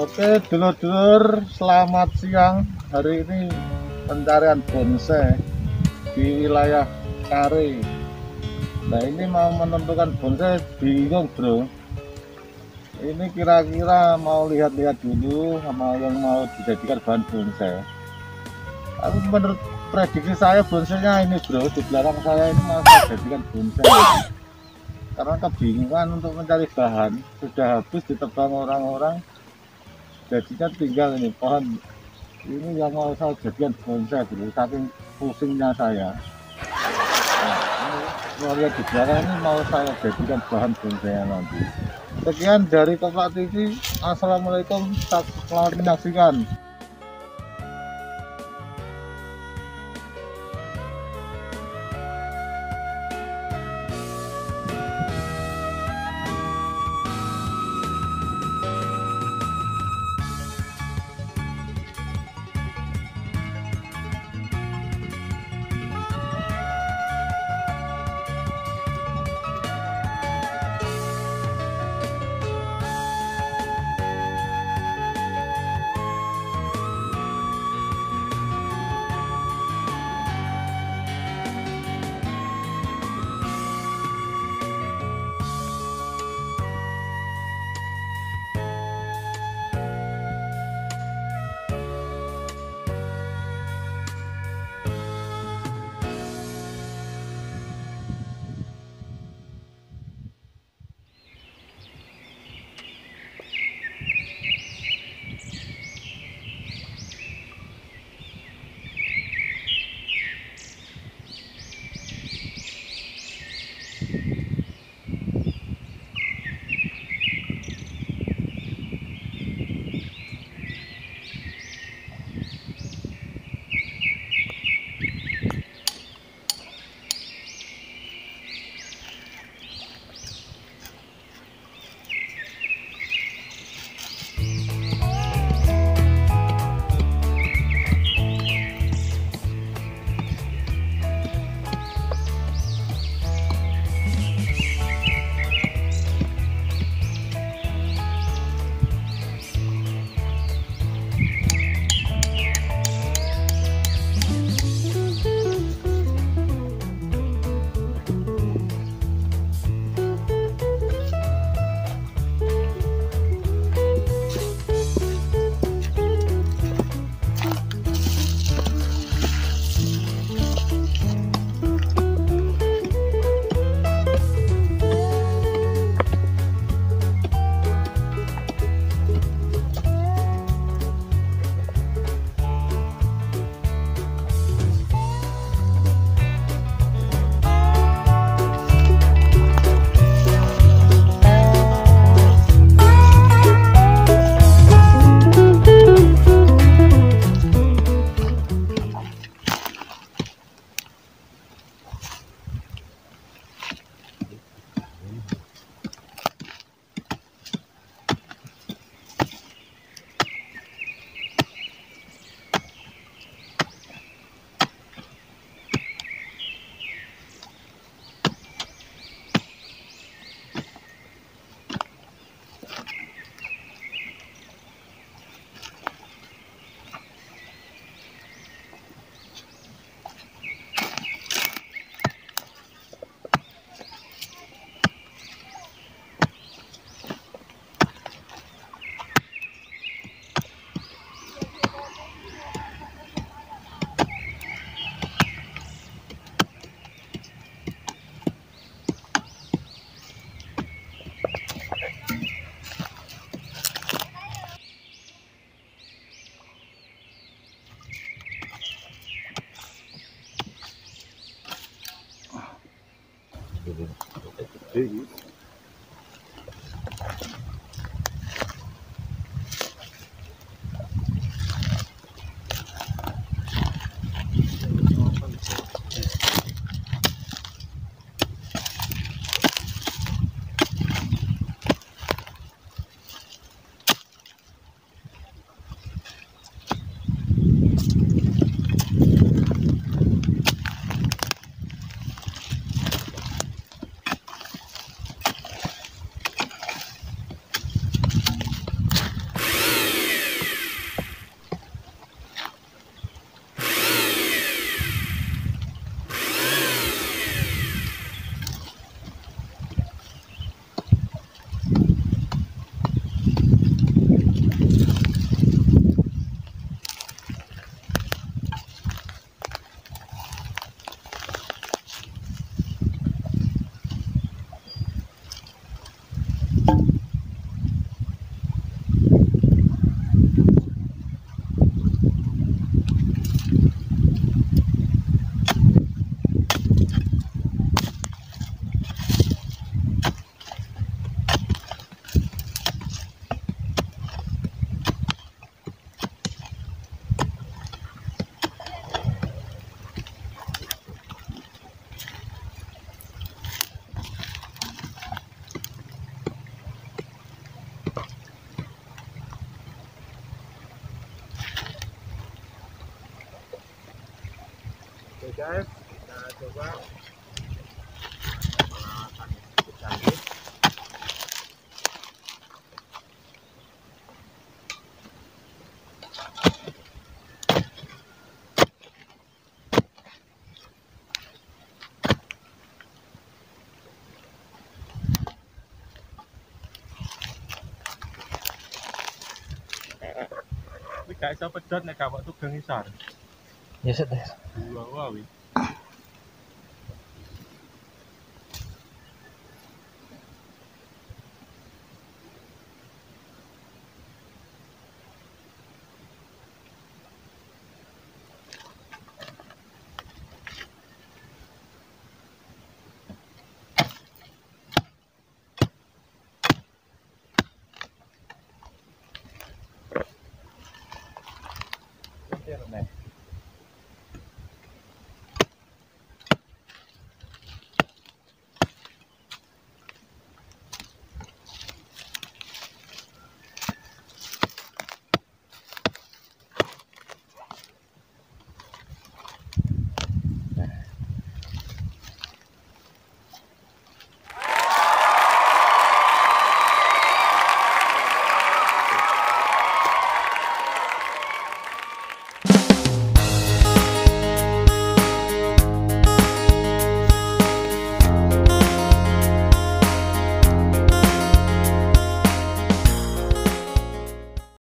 Oke, dulur-dulur, selamat siang. Hari ini pencarian bonsai di wilayah Kari. Nah, ini mau menentukan bonsai, bingung bro. Ini kira-kira mau lihat-lihat dulu sama yang mau dijadikan bahan bonsai. Tapi menurut prediksi saya bonsainya ini bro, di belakang saya ini mau saya jadikan bonsai. Karena kebingungan untuk mencari bahan, sudah habis ditebang orang-orang. Jadinya tinggal ini pohon ini yang mau saya jadikan bonsai dulu, saking pusingnya saya. Nah, ini mau lihat di belakang ini mau saya jadikan bahan bonsai nanti. Sekian dari Tempat TV. Assalamualaikum, selamat menyaksikan. guys, kita coba peralatan yang cukup canggih. Ini gak iso pedot nek gak waktu gengisar. Ya set. Dua wawi.